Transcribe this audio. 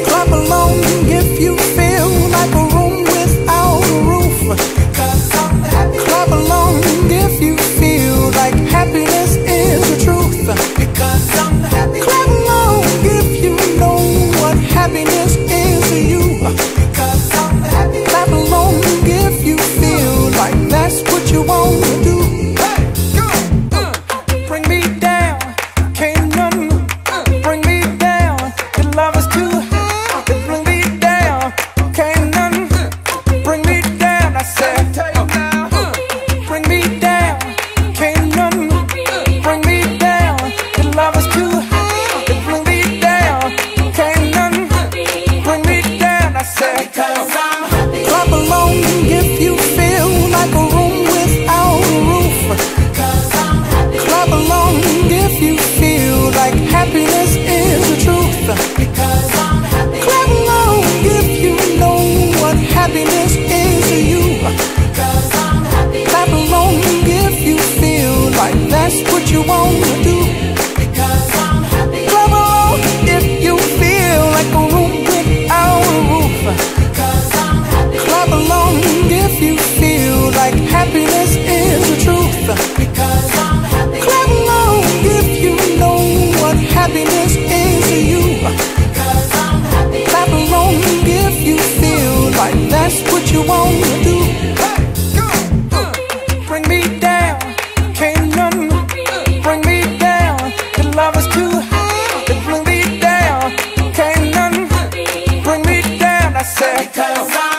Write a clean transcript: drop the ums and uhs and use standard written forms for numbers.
Clap along if you feel like a room without a roof. Clap along if you feel like happiness is the truth. Clap along if you know what happiness is to you. Clap along if you feel like that's what you want to do. Bring me down, can't none bring me down. Your love is too high to bring me down. Can't none bring me down. I said, bring me down, can't none bring me down. Your love is too high to bring me down. Can't none bring me down. I said, clap along if you feel like a room without a roof. Clap along if you feel like happiness is the truth. Clap along if you know what happiness is to you. Clap along if you feel like that's what you want to do. Clap along if you feel like a room without a roof. Clap along if you feel like happiness is the truth. Clap along if you know what happiness is to you. Clap along if you feel like that's what you want to do. Bring me down, can't none bring me down. Your love is too high to bring me down. Can't none bring me down. I said,